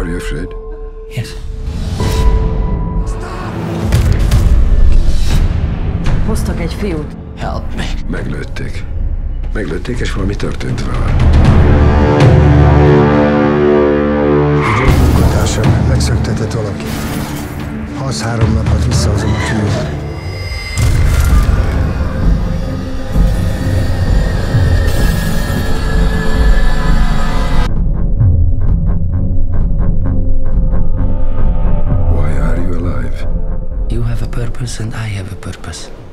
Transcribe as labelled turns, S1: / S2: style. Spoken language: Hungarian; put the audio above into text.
S1: Are you afraid?
S2: Yes.
S3: Hoztak egy fiút.
S2: Help me.
S1: Meglőtték. Meglőtték, és valami történt vele.
S4: Egy munkatársam megszöktetett valaki. Ha az 3 napot visszahozom a fiút.
S1: Why are you alive?
S2: You have a purpose and I have a purpose.